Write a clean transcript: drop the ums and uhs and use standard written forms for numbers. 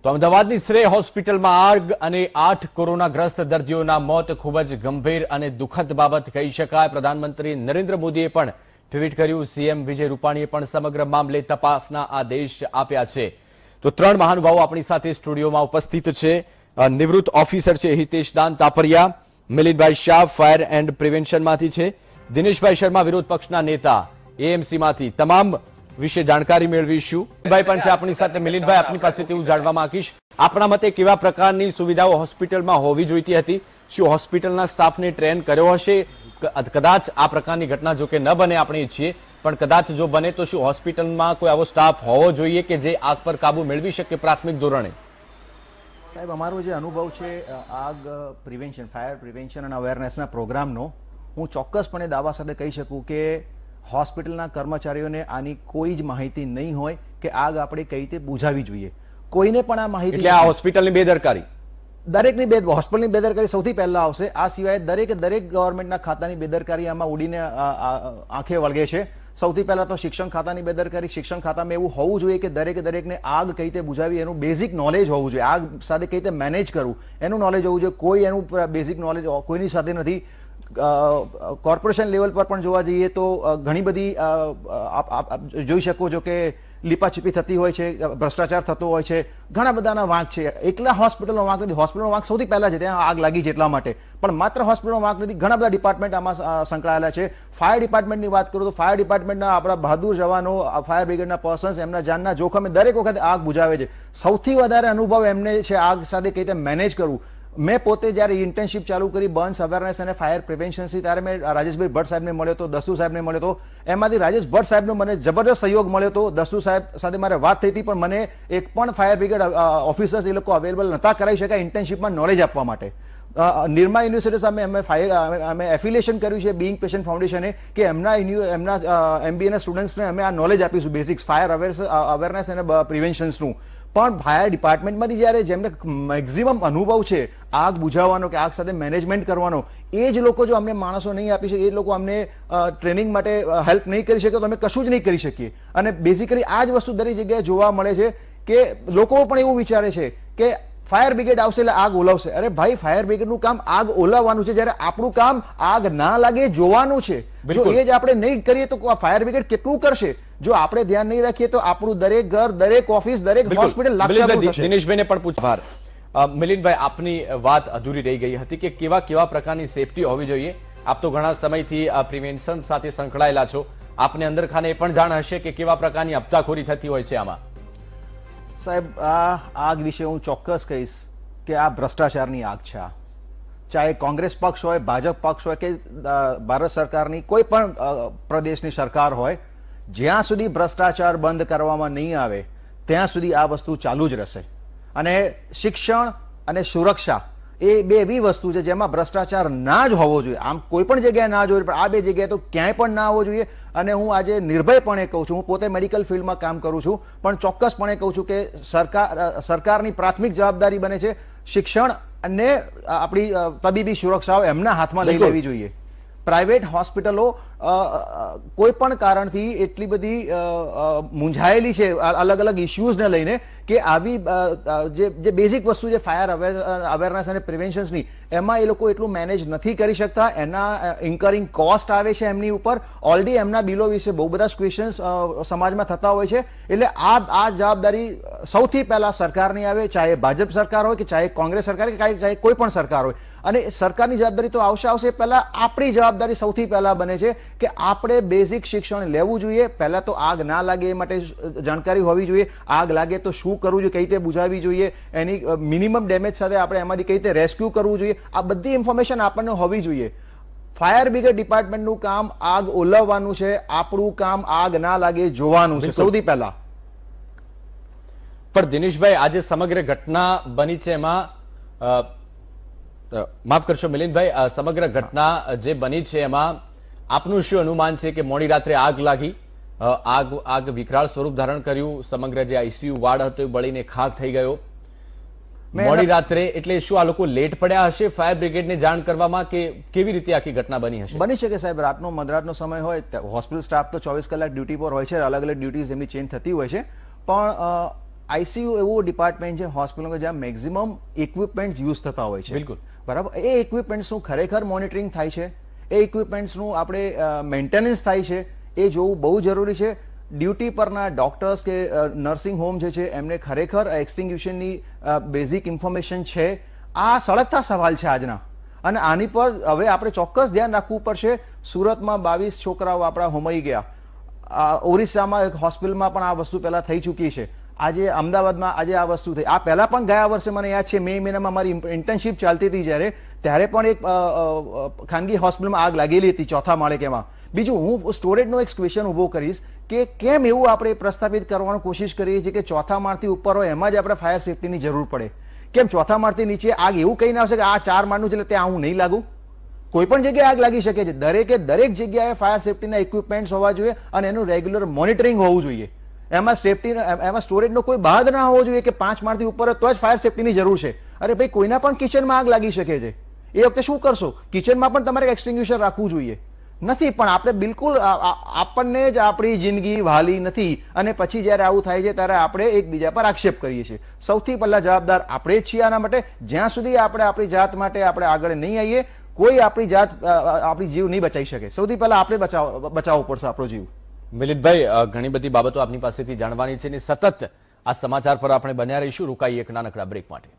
તો અમદાવાદની શ્રેય હોસ્પિટલમાં આગ અને 8 કોરોનાગ્રસ્ત દર્દીઓના મોત ખૂબ જ ગંભીર અને દુઃખદ બાબત કહી શકાય. પ્રધાનમંત્રી નરેન્દ્ર મોદીએ પણ ટ્વીટ કર્યું. સીએમ વિજય રૂપાણીએ પણ સમગ્ર મામલે તપાસના આદેશ આપ્યા છે. તો 3 મહાનુભાવો આપણી સાથે સ્ટુડિયોમાં ઉપસ્થિત છે. નિવૃત્ત ઓફિસર છે હિતેશ દાન તાપરિયા, મિલિંદભાઈ શાહ ફાયર એન્ડ પ્રિવેન્શનમાંથી છે, દિનેશભાઈ શર્મા વિરોધ પક્ષના નેતા એએમસીમાંથી. તમામ વિશે જાણકારી મેળવીશું. ભાઈ પણ છે આપણી સાથે. મિલિંદભાઈ, આપની પાસેથી હું જાણવા માંગીશ, આપણા મતે કેવા પ્રકારની સુવિધાઓ હોસ્પિટલમાં હોવી જોઈતી હતી? શું હોસ્પિટલના સ્ટાફને ટ્રેન કર્યો હશે? કદાચ આ પ્રકારની ઘટના જો કે ન બને આપણે ઈચ્છીએ, પણ કદાચ જો બને તો શું હોસ્પિટલમાં કોઈ આવો સ્ટાફ હોવો જોઈએ કે જે આગ પર કાબુ મેળવી શકે પ્રાથમિક ધોરણે? સાહેબ, અમારો જે અનુભવ છે આગ પ્રિવેન્શન, ફાયર પ્રિવેન્શન અને અવેરનેસના પ્રોગ્રામનો, હું ચોક્કસપણે દાવા સાથે કહી શકું કે હોસ્પિટલના કર્મચારીઓને આની કોઈ જ માહિતી નહીં હોય કે આગ આપણે કઈ રીતે બુઝાવી જોઈએ. કોઈને પણ આ માહિતી, એટલે આ હોસ્પિટલની બેદરકારી, દરેકની હોસ્પિટલની બેદરકારી સૌથી પહેલા આવશે. આ સિવાય દરેક ગવર્મેન્ટના ખાતાની બેદરકારી આમાં ઉડીને આંખે વળગે છે. સૌથી પહેલા તો શિક્ષણ ખાતાની બેદરકારી. શિક્ષણ ખાતામાં એવું હોવું જોઈએ કે દરેકને આગ કઈ રીતે બુઝાવી એનું બેઝિક નોલેજ હોવું જોઈએ. આગ સાથે કઈ રીતે મેનેજ કરવું એનું નોલેજ હોવું જોઈએ. કોઈ એનું બેઝિક નોલેજ કોઈની સાથે નથી. કોર્પોરેશન લેવલ પર પણ જોવા જઈએ તો ઘણી બધી જોઈ શકો છો કે લીપાછીપી થતી હોય છે, ભ્રષ્ટાચાર થતો હોય છે, ઘણા બધાના વાંક છે. એકલા હોસ્પિટલનો વાંક નથી. હોસ્પિટલનો વાંક સૌથી પહેલા છે, ત્યાં આગ લાગી છે એટલા માટે. પણ માત્ર હોસ્પિટલનો વાંક નથી, ઘણા બધા ડિપાર્ટમેન્ટ આમાં સંકળાયેલા છે. ફાયર ડિપાર્ટમેન્ટની વાત કરું તો ફાયર ડિપાર્ટમેન્ટના આપણા બહાદુર જવાનો, ફાયર બ્રિગેડના પર્સન્સ એમના જાનના જોખમે દરેક વખતે આગ બુઝાવે છે. સૌથી વધારે અનુભવ એમને છે આગ સાથે કઈ રીતે મેનેજ કરવું. મેં પોતે જ્યારે ઇન્ટર્નશીપ ચાલુ કરી બર્ન્સ અવેરનેસ અને ફાયર પ્રિવેન્શનથી, ત્યારે મેં રાજેશભાઈ ભટ્ટ સાહેબને મળ્યો હતો, દસ્તુ સાહેબને મળ્યો હતો. એમાંથી રાજેશ ભટ્ટ સાહેબનો મને જબરદસ્ત સહયોગ મળ્યો હતો. દસ્તુ સાહેબ સાથે મારે વાત થઈ હતી, પણ મને એક પણ ફાયર બ્રિગેડ ઓફિસર્સ એ લોકો અવેલેબલ નતા કરાવી શક્યા ઇન્ટર્નશીપમાં નોલેજ આપવા માટે. નિરમા યુનિવર્સિટી સામે અમે એફિલિએશન કર્યું છે બીઇંગ પેશન્ટ ફાઉન્ડેશને કે એમના એમબીએના સ્ટુડન્ટ્સને અમે આ નોલેજ આપીશું, બેઝિક્સ ફાયર અવેરનેસ અને પ્રિવેન્શન્સનું. પણ ફાયર ડિપાર્ટમેન્ટમાંથી જ્યારે જેમને મેક્સિમમ અનુભવ છે આગ બુઝાવવાનો કે આગ સાથે મેનેજમેન્ટ કરવાનો, એ જ લોકો જો અમને માણસો નહીં આપી શકે, એ લોકો અમને ટ્રેનિંગ માટે હેલ્પ નહીં કરી શકે, તો અમે કશું જ નહીં કરી શકીએ. અને બેઝિકલી આ જ વસ્તુ દરેક જગ્યાએ જોવા મળે છે કે લોકો પણ એવું વિચારે છે કે ફાયર બ્રિગેડ આવશે એટલે આગ ઓલવશે. અરે ભાઈ, ફાયર બ્રિગેડનું કામ આગ ઓલવવાનું છે, જ્યારે આપણું કામ આગ ના લાગે જોવાનું છે. જો એ જ આપણે નહીં કરીએ તો ફાયર બ્રિગેડ કેટલું કરશે? જો આપણે ધ્યાન નહીં રાખીએ તો આપણું દરેક ઘર, દરેક ઓફિસ, દરેક હોસ્પિટલ લાગશે. દિનેશભાઈને પણ પૂછવાર. મિલિંદભાઈ, આપની વાત અધૂરી રહી ગઈ હતી કે કેવા પ્રકારની સેફટી હોવી જોઈએ. આપ તો ઘણા સમયથી પ્રિવેન્શન સાથે સંકળાયેલા છો, આપને અંદર ખાને એ પણ જાણ હશે કે કેવા પ્રકારની હપ્તાખોરી થતી હોય છે આમાં. સાહેબ, આ આગ વિશે હું ચોક્કસ કહીશ કે આ ભ્રષ્ટાચારની આગ છે. ચાહે કોંગ્રેસ પક્ષ હોય, ભાજપ પક્ષ હોય કે ભારત સરકારની કોઈ પણ પ્રદેશની સરકાર હોય, જ્યાં સુધી ભ્રષ્ટાચાર બંધ કરવામાં નહીં આવે ત્યાં સુધી આ વસ્તુ ચાલુ જ રહેશે. અને શિક્ષણ અને સુરક્ષા એ બે એવી વસ્તુ છે જેમાં ભ્રષ્ટાચાર ના જ હોવો જોઈએ. આમ કોઈ પણ જગ્યાએ ના જોઈએ, પણ આ બે જગ્યાએ તો ક્યાંય પણ ના હોવો જોઈએ. અને હું આજે નિર્ભયપણે કહું છું, હું પોતે મેડિકલ ફિલ્ડમાં કામ કરું છું, પણ ચોક્કસપણે કહું છું કે સરકારની પ્રાથમિક જવાબદારી બને છે શિક્ષણ અને આપણી તબીબી સુરક્ષાઓ એમના હાથમાં લઈ લેવી જોઈએ. પ્રાઇવેટ હોસ્પિટલો કોઈ પણ કારણથી એટલી બધી મૂંઝાયેલી છે અલગ અલગ ઇસ્યુઝને લઈને કે આવી જે બેઝિક વસ્તુ છે ફાયર અવેરનેસ અને પ્રિવેન્શન્સની, એમાં એ લોકો એટલું મેનેજ નથી કરી શકતા. એના ઇન્કરિંગ કોસ્ટ આવે છે એમની ઉપર. ઓલરેડી એમના બિલો વિશે બહુ બધા ક્વેશ્ચન્સ સમાજમાં થતા હોય છે. એટલે આ જવાબદારી સૌથી પહેલા સરકારની આવે, ચાહે ભાજપ સરકાર હોય કે ચાહે કોંગ્રેસ સરકાર કે ચાહે કોઈ પણ સરકાર હોય. અને સરકારની જવાબદારી તો આવશે પહેલા આપણી જવાબદારી સૌથી પહેલા બને છે કે આપણે બેઝિક શિક્ષણ લેવું જોઈએ. પહેલા તો આગ ના લાગે એ માટે જાણકારી હોવી જોઈએ. આગ લાગે તો શું કરવું જોઈએ, કઈ રીતે બુઝાવવી જોઈએ, એની મિનિમમ ડેમેજ સાથે આપણે એમાંથી કઈ રીતે રેસ્ક્યુ કરવું જોઈએ, આ બધી ઇન્ફોર્મેશન આપણને હોવી જોઈએ. ફાયર બ્રિગેડ ડિપાર્ટમેન્ટનું કામ આગ ઓલવવાનું છે, આપણું કામ આગ ના લાગે જોવાનું છે સૌથી પહેલા. પણ દિનેશભાઈ, આજે સમગ્ર ઘટના બની છે એમાં માફ કરશો મિલિંદભાઈ, સમગ્ર ઘટના જે બની છે એમાં આપનું શું અનુમાન છે કે મોડી રાત્રે આગ લાગી, આગ વિકરાળ સ્વરૂપ ધારણ કર્યું, સમગ્ર જે આઈસીયુ વાર્ડ હતો એ બળીને ખાખ થઈ ગયો મોડી રાત્રે, એટલે શું આ લોકો લેટ પડ્યા હશે ફાયર બ્રિગેડને જાણ કરવામાં કે કેવી રીતે આખી ઘટના બની હશે? બની શકે સાહેબ, રાતનો મધરાતનો સમય હોય, હોસ્પિટલ સ્ટાફ તો 24 કલાક ડ્યુટી પર હોય છે, અલગ અલગ ડ્યુટીઝ એમની ચેન્જ થતી હોય છે, પણ આઈસીયુ એવું ડિપાર્ટમેન્ટ છે હોસ્પિટલમાં જ્યાં મેક્સિમમ ઇક્વિપમેન્ટ્સ યુઝ થતા હોય છે. બિલકુલ. બરાબર. એ ઇક્વિપમેન્ટ્સનું ખરેખર મોનિટરિંગ થાય છે, એ ઇક્વિપમેન્ટ્સનું આપણે મેન્ટેનન્સ થાય છે, એ જોવું બહુ જરૂરી છે. ડ્યુટી પરના ડોક્ટર્સ કે નર્સિંગ હોમ જે છે એમને ખરેખર એક્સટિંગ્યુશનની બેઝિક ઇન્ફોર્મેશન છે. આ સળગતા સવાલ છે આજના, અને આની પર હવે આપણે ચોક્કસ ધ્યાન રાખવું પડશે. સુરતમાં 22 છોકરાઓ આપણા હોમાઈ ગયા, ઓરિસ્સામાં એક હોસ્પિટલમાં પણ આ વસ્તુ પહેલા થઈ ચૂકી છે, આજે અમદાવાદમાં આજે આ વસ્તુ થઈ. આ પહેલા પણ ગયા વર્ષે મને યાદ છે મે મહિનામાં મારી ઇન્ટર્નશીપ ચાલતી હતી જ્યારે, ત્યારે પણ એક ખાનગી હોસ્પિટલમાં આગ લાગેલી હતી 4થા માળે કેમાં. બીજું હું સ્ટોરેજનો એક ક્વેશ્ચન ઉભો કરીશ કે કેમ એવું આપણે પ્રસ્થાપિત કરવાની કોશિશ કરીએ છીએ કે 4થા માળથી ઉપર હોય એમાં જ આપણે ફાયર સેફટીની જરૂર પડે? કેમ 4થા માળથી નીચે આગ એવું કહીને આવશે કે આ 4 માળનું છે એટલે ત્યાં હું નહીં લાગુ? કોઈ પણ જગ્યાએ આગ લાગી શકે છે. દરેક જગ્યાએ ફાયર સેફટીના ઇક્વિપમેન્ટ્સ હોવા જોઈએ અને એનું રેગ્યુલર મોનિટરિંગ હોવું જોઈએ. એમાં એમાં સ્ટોરેજનો કોઈ બાદ ના હોવો જોઈએ કે 5 માળથી ઉપર તો જ ફાયર સેફટીની જરૂર છે. અરે ભાઈ, કોઈના પણ કિચનમાં આગ લાગી શકે છે, એ વખતે શું કરશો? કિચનમાં પણ તમારે એક્સટિંગ્યુશર રાખવું જોઈએ. નથી, પણ આપણે બિલકુલ આપણને જ આપણી જિંદગી વાલી નથી, અને પછી જ્યારે આવું થાય છે ત્યારે આપણે એકબીજા પર આક્ષેપ કરીએ છીએ. સૌથી પહેલા જવાબદાર આપણે જ છીએ આના માટે. જ્યાં સુધી આપણે આપણી જાત માટે આપણે આગળ નહીં આવીએ, કોઈ આપણી જીવ નહીં બચાવી શકે. સૌથી પહેલા આપણે બચાવવો પડશે આપણો જીવ. મિલિંદભાઈ, ઘણી બધી બાબતો આપની પાસેથી જાણવાની છે, ને સતત આ સમાચાર પર આપણે બન્યા રહીશું. રોકાઈએ એક નાનકડા બ્રેક માટે.